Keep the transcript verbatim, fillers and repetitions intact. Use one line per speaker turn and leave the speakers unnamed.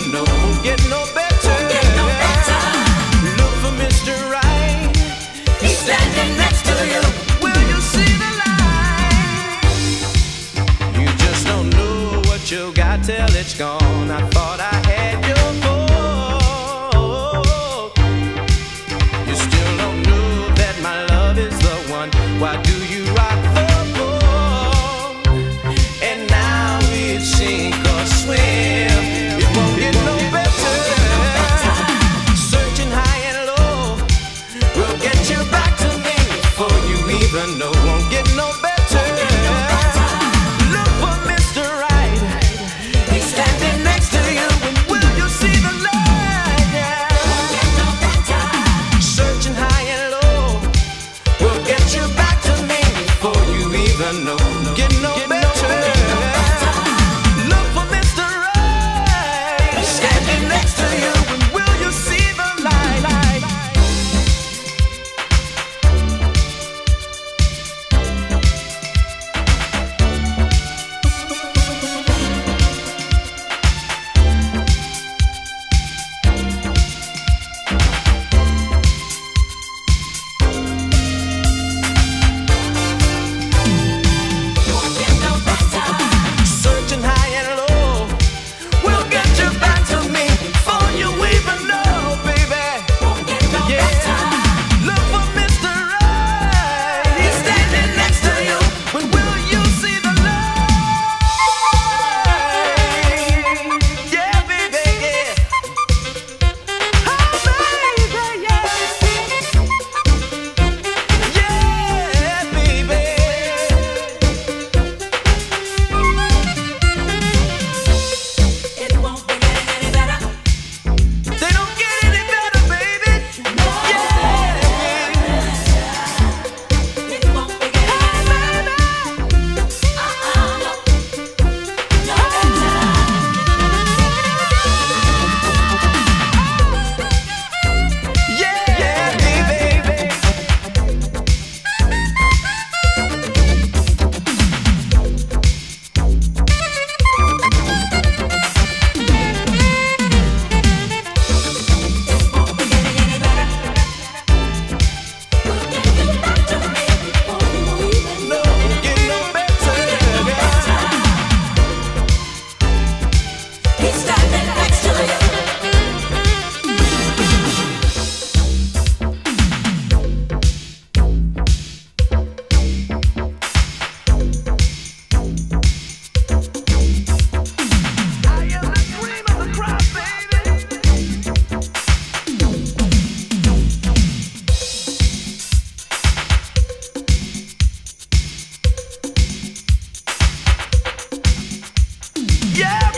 even know. Won't get no better. Get no better. Look for Mister Right. He's standing next to you. Will you see the light? You just don't know what you got till it's gone. I thought I had your vote. You still don't know that my love is the one. Why do you rock the boat? And now it's sink or swim. It won't get no better. Searching high and low will get you back to me before you even know. Won't get no better. Look for Mister Right. He's standing next to you. And will you see the light? Won't get no better. Searching high and low will get you back to me before you even know. Get no better. Look for Mister Right. He's standing next to you. And will you see the light? Searching high and low will get you back to me before you even know, baby. Yeah. Look for Mister Right. He's standing next to you. When will you see the light? Yeah, baby, yeah. Oh, baby, yeah. Yeah, baby.
It won't be getting any better.
They don't get any better, baby. Yeah.
It won't be getting any better. Uh-uh, no. No better.
Yeah, yeah, baby.
Won't be getting any better. Will get you back to me before you even
No,
know.
get no better.
He's standing next to you.
I am the cream of the crop, baby. Yeah.